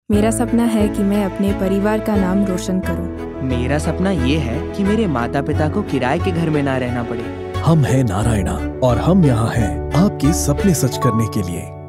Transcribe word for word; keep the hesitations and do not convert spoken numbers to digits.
मेरा सपना है कि मैं अपने परिवार का नाम रोशन करूं। मेरा सपना ये है कि मेरे माता पिता को किराए के घर में ना रहना पड़े। हम हैं नारायणा और हम यहाँ हैं आपके सपने सच करने के लिए।